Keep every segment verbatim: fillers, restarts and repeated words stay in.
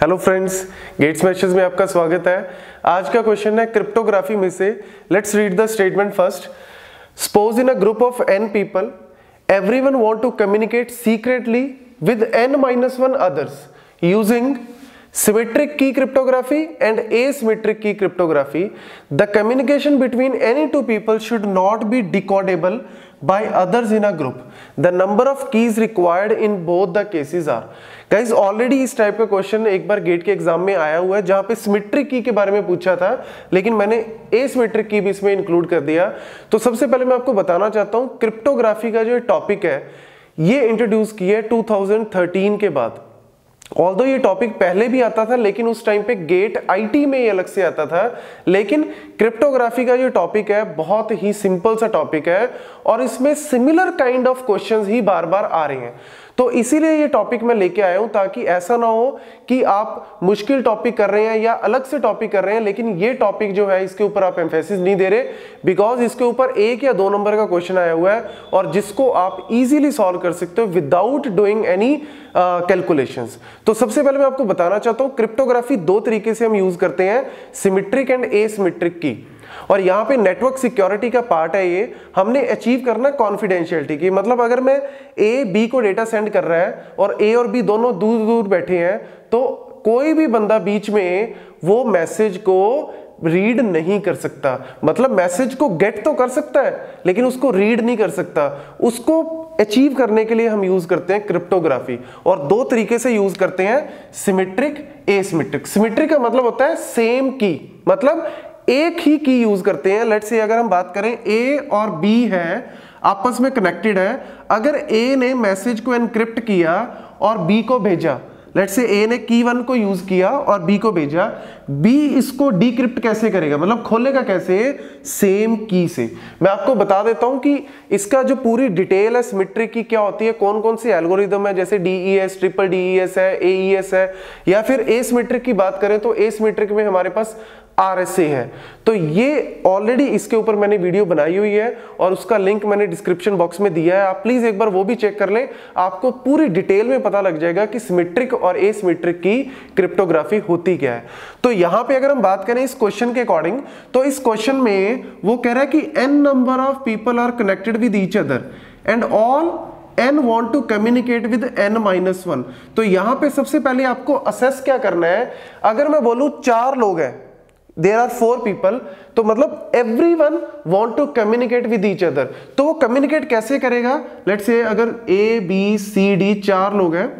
Hello friends, gets message में आपका स्वागत है। आज का क्वेश्चन है क्रिप्टोग्राफी में से। Let's read the statement first. Suppose in a group of n people everyone want to communicate secretly with n minus one others using symmetric key cryptography and asymmetric key cryptography. The communication between any two people should not be decodable by others in a group. The number of keys required in both the cases are. Guys, already इस type का question एक बार gate के exam में आया हुआ है जहां पे सिमेट्रिक की के बारे में पूछा था, लेकिन मैंने एसिमेट्रिक की भी इसमें इंक्लूड कर दिया। तो सबसे पहले मैं आपको बताना चाहता हूं क्रिप्टोग्राफी का जो टॉपिक है ये इंट्रोड्यूस किया है टू थाउजेंड थर्टीन के बाद। ऑल्दो ये टॉपिक पहले भी आता था, लेकिन उस टाइम पे गेट आईटी में ये अलग से आता था। लेकिन क्रिप्टोग्राफी का जो टॉपिक है बहुत ही सिंपल सा टॉपिक है और इसमें सिमिलर काइंड ऑफ क्वेश्चंस ही बार बार आ रहे हैं। तो इसीलिए ये टॉपिक मैं लेके आया हूं ताकि ऐसा ना हो कि आप मुश्किल टॉपिक कर रहे हैं या अलग से टॉपिक कर रहे हैं, लेकिन ये टॉपिक जो है इसके ऊपर आप एम्फेसिस नहीं दे रहे, बिकॉज इसके ऊपर एक या दो नंबर का क्वेश्चन आया हुआ है और जिसको आप इजीली सॉल्व कर सकते हो विदाउट डूइंग एनी कैलकुलेशंस। तो सबसे पहले मैं आपको बताना चाहता हूं क्रिप्टोग्राफी दो तरीके से हम यूज करते हैं, सिमेट्रिक एंड एसिमेट्रिक की। और यहाँ पे नेटवर्क सिक्योरिटी का पार्ट है, ये हमने अचीव करना कॉन्फिडेंशियलिटी की। मतलब अगर मैं ए बी को डेटा सेंड कर रहा है और ए और बी दोनों दूर दूर बैठे हैं तो कोई भी बंदा बीच में वो मैसेज को रीड नहीं कर सकता। मतलब मैसेज को गेट तो कर सकता है लेकिन उसको रीड नहीं कर सकता। उसको अचीव करने के लिए हम यूज करते हैं क्रिप्टोग्राफी, और दो तरीके से यूज करते हैं, सिमेट्रिक, एसिमेट्रिक। सिमेट्रिक का मतलब होता है सेम की, मतलब एक ही की यूज करते हैं। लेट्स से अगर हम बात करें ए और बी है आपस में कनेक्टेड है, अगर ए ने मैसेज को एनक्रिप्ट किया और बी को भेजा, लेट्स से ए ने की वन को यूज किया और बी को भेजा, बी इसको डिक्रिप्ट कैसे करेगा, मतलब खोलेगा कैसे, सेम की से। मैं आपको बता देता हूं कि इसका जो पूरी डिटेल है सिमेट्रिक की क्या होती है, कौन कौन सी एल्गोरिदम है, जैसे डीईएस, ट्रिपल डीईएस है, एईएस है, या फिर एसिमेट्रिक की बात करें तो एसिमेट्रिक में हमारे पास आरएसए है। तो ये ऑलरेडी इसके ऊपर मैंने वीडियो बनाई हुई है और उसका लिंक मैंने डिस्क्रिप्शन बॉक्स में दिया है, आप प्लीज एक बार वो भी चेक कर लें। आपको पूरी डिटेल में पता लग जाएगा कि सिमेट्रिक और एसिमेट्रिक की क्रिप्टोग्राफी होती क्या है। तो यहां पे अगर हम बात करें इस क्वेश्चन के अकॉर्डिंग, तो इस क्वेश्चन में वो कह रहा है कि n number of people are connected with each other and all n want to communicate with n minus one. तो यहां पे सबसे पहले आपको असेस क्या करना है, अगर मैं बोलूं चार लोग हैं, देयर आर फोर पीपल, तो मतलब everyone want to communicate with each other. तो वो कम्युनिकेट कैसे करेगा, लेट्स से अगर ए बी सी डी चार लोग हैं,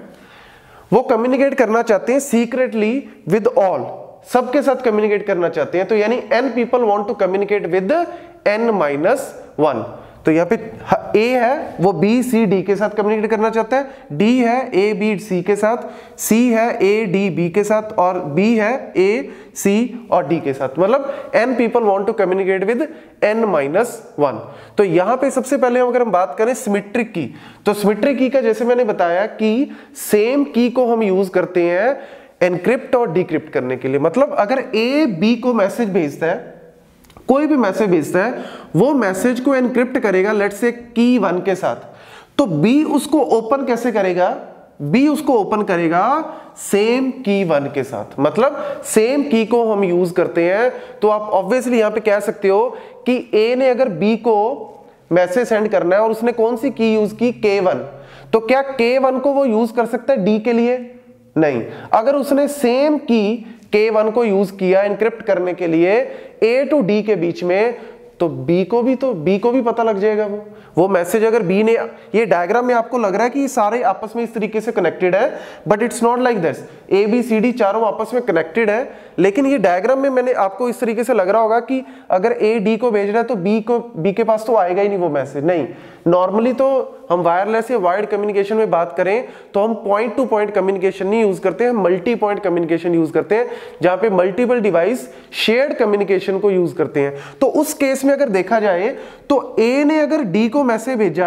वो कम्युनिकेट करना चाहते हैं सीक्रेटली विद ऑल, सबके साथ कम्युनिकेट करना चाहते हैं। तो यानी n people want to communicate with n minus one. तो यहाँ पे ए है वो बी सी डी के साथ कम्युनिकेट करना चाहता है, डी है ए बी सी के साथ, सी है ए डी बी के साथ, और बी है ए सी और डी के साथ। मतलब n people want to communicate with n minus one. तो यहाँ पे सबसे पहले अगर हम बात करें सिमेट्रिक की, तो सिमेट्रिक की का जैसे मैंने बताया कि सेम की को हम यूज करते हैं एनक्रिप्ट और डिक्रिप्ट करने के लिए। मतलब अगर ए बी को मैसेज भेजता है, कोई भी मैसेज भेजता है, वो मैसेज को एनक्रिप्ट करेगा लेट्स से की वन के साथ, तो बी उसको ओपन कैसे करेगा, बी उसको ओपन करेगा सेम की वन के साथ। मतलब सेम की को हम यूज करते हैं। तो आप ऑब्वियसली यहां पे कह सकते हो कि ए ने अगर बी को मैसेज सेंड करना है और उसने कौन सी की यूज की, के वन, तो क्या के वन को वो यूज कर सकता है डी के लिए, नहीं। अगर उसने सेम की के वन को यूज किया एनक्रिप्ट करने के लिए ए टू डी के बीच में, तो बी को भी तो बी को भी पता लग जाएगा वो वो मैसेज अगर बी ने, ये डायग्राम में आपको लग रहा है कि सारे आपस में इस तरीके से कनेक्टेड है, but it's not like this. A B C D चारों आपस में कनेक्टेड है, लेकिन ये डायग्राम में मैंने आपको इस तरीके से लग रहा होगा कि अगर ए डी को भेज रहा है तो बी को बी के पास तो आएगा ही नहीं वो मैसेज, नहीं। नॉर्मली तो हम वायरलेस या वायर्ड कम्युनिकेशन में बात करें तो हम पॉइंट टू पॉइंट कम्युनिकेशन नहीं यूज करते हैं, मल्टी पॉइंट कम्युनिकेशन यूज करते हैं, जहां पे मल्टीपल डिवाइस शेयर्ड कम्युनिकेशन को यूज करते हैं। तो उस केस में अगर देखा जाए तो ए ने अगर डी को मैसेज भेजा,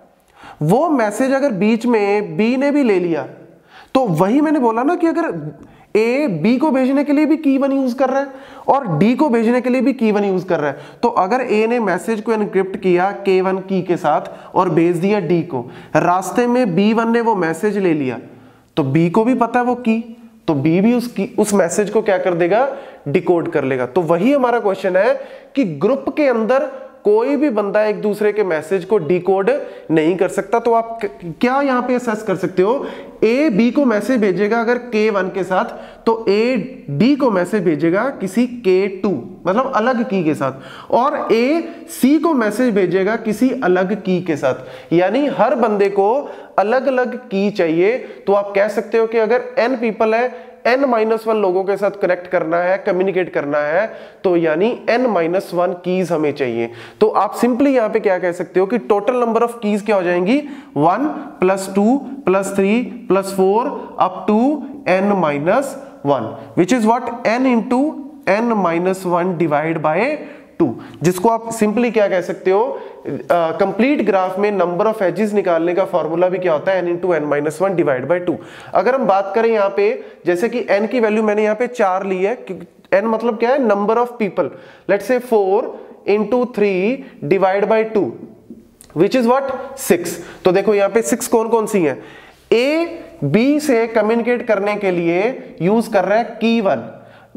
वो मैसेज अगर बीच में बी ने भी ले लिया, तो वही मैंने बोला ना कि अगर ए बी को भेजने के लिए भी की वन यूज कर रहा है और डी को भेजने के लिए भी की वन यूज कर रहा है, तो अगर ए ने मैसेज को एनक्रिप्ट किया के वन की के साथ और भेज दिया डी को, रास्ते में बी वन ने वो मैसेज ले लिया, तो बी को भी पता है वो की, तो बी भी उसकी उस मैसेज को क्या कर देगा, डिकोड कर लेगा। तो वही हमारा क्वेश्चन है कि ग्रुप के अंदर कोई भी बंदा एक दूसरे के मैसेज को डिकोड नहीं कर सकता। तो आप क्या यहां पे असेस कर सकते हो, ए बी को मैसेज भेजेगा अगर के वन के साथ, तो ए डी को मैसेज भेजेगा किसी के टू मतलब अलग की के साथ, और ए सी को मैसेज भेजेगा किसी अलग की के साथ। यानी हर बंदे को अलग अलग की चाहिए। तो आप कह सकते हो कि अगर एन पीपल है, n माइनस वन लोगों के साथ कनेक्ट करना है, कम्युनिकेट करना है, तो यानी n माइनस वन कीज हमें चाहिए। तो आप सिंपली यहां पे क्या कह सकते हो कि टोटल नंबर ऑफ कीज क्या हो जाएंगी, one plus two plus three plus four up to n minus one, which is what n into n minus one divide by two, जिसको आप सिंपली क्या कह सकते हो, कंप्लीट uh, ग्राफ में नंबर ऑफ एजेस निकालने का फॉर्मूला भी क्या होता है, n into n minus one divide by two. अगर हम बात करें यहाँ पे, जैसे कि n की वैल्यू मैंने यहाँ पे चार ली है, n मतलब क्या है, number of people, let's say four into three divide by two which is what six. तो देखो यहाँ पे सिक्स कौन कौन सी है, ए बी से कम्युनिकेट करने के लिए यूज कर रहा है की वन,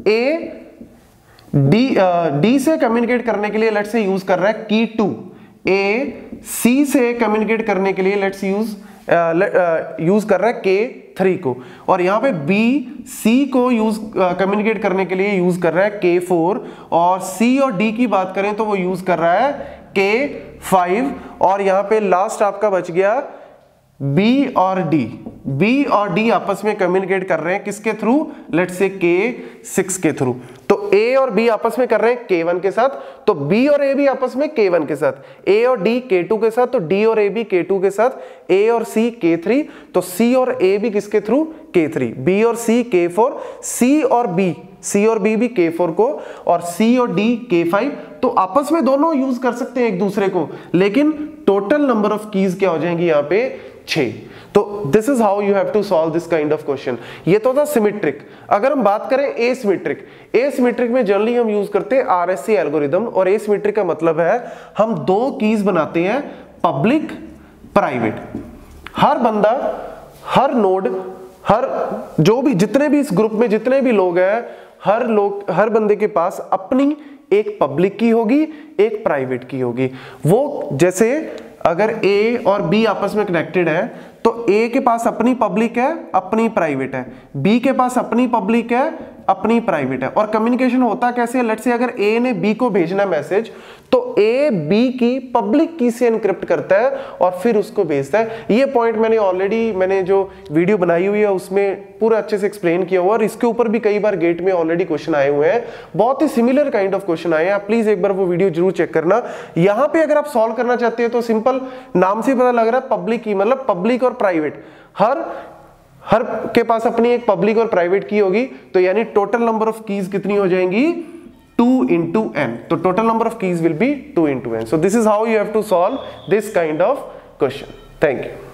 ए डी डी से कम्युनिकेट करने के लिए लेट्स से यूज कर रहा है की टू, ए सी से कम्युनिकेट करने के लिए लेट्स यूज यूज कर रहा है के थ्री को, और यहाँ पे बी सी को यूज कम्युनिकेट करने के लिए यूज कर रहा है के फोर, और सी और डी की बात करें तो वो यूज कर रहा है के फाइव, और यहाँ पे लास्ट आपका बच गया बी और डी। बी और डी आपस में कम्युनिकेट कर रहे हैं किसके थ्रू, लेट्स से के सिक्स के थ्रू। तो ए और बी आपस में कर रहे हैं के वन के साथ, तो बी और ए भी आपस में के वन के साथ, ए और डी के टू के साथ, तो डी और ए भी के टू के साथ, ए और सी के थ्री, तो सी और ए भी किसके थ्रू, के थ्री, बी और सी के फोर, सी और बी सी और बी भी के फोर को, और सी और डी के फाइव। तो आपस में दोनों यूज कर सकते हैं एक दूसरे को, लेकिन टोटल नंबर ऑफ कीज क्या हो जाएंगी यहाँ पे, छह। तो this is how you have to solve this kind of question. ये तो था सिमेट्रिक। अगर हम बात करें एसिमेट्रिक, एसिमेट्रिक में जनरली हम यूज करते हैं आरएससी एल्गोरिदम, और एसिमेट्रिक का मतलब है हम दो कीज बनाते हैं, पब्लिक प्राइवेट। हर बंदा, हर नोड, हर जो भी जितने भी इस ग्रुप में जितने भी लोग हैं, हर लोग हर बंदे के पास अपनी एक पब्लिक की होगी, एक प्राइवेट की होगी। वो जैसे अगर ए और बी आपस में कनेक्टेड है, तो ए के पास अपनी पब्लिक है, अपनी प्राइवेट है, बी के पास अपनी पब्लिक है, अपनी प्राइवेट है। और कम्युनिकेशन होता कैसे है, लेट्स से अगर ए ने बी को भेजना मैसेज, तो ए बी की पब्लिक की से एनक्रिप्ट करता है और फिर उसको भेजता है। ये पॉइंट मैंने ऑलरेडी मैंने जो वीडियो बनाई हुई है उसमें पूरा अच्छे से एक्सप्लेन किया हुआ, और इसके ऊपर भी कई बार गेट में ऑलरेडी क्वेश्चन आए हुए हैं, बहुत ही सिमिलर काइंड ऑफ क्वेश्चन आए हैं। आप प्लीज एक बार वो वीडियो जरूर चेक करना। यहाँ पे अगर आप सॉल्व करना चाहते हैं तो सिंपल, नाम से पता लग रहा है पब्लिक की, मतलब पब्लिक और प्राइवेट, हर हर के पास अपनी एक पब्लिक और प्राइवेट की होगी, तो यानी टोटल नंबर ऑफ कीज कितनी हो जाएंगी, टू इंटू एन। तो total number of keys will be two into n. So this is how you have to solve this kind of question. Thank you.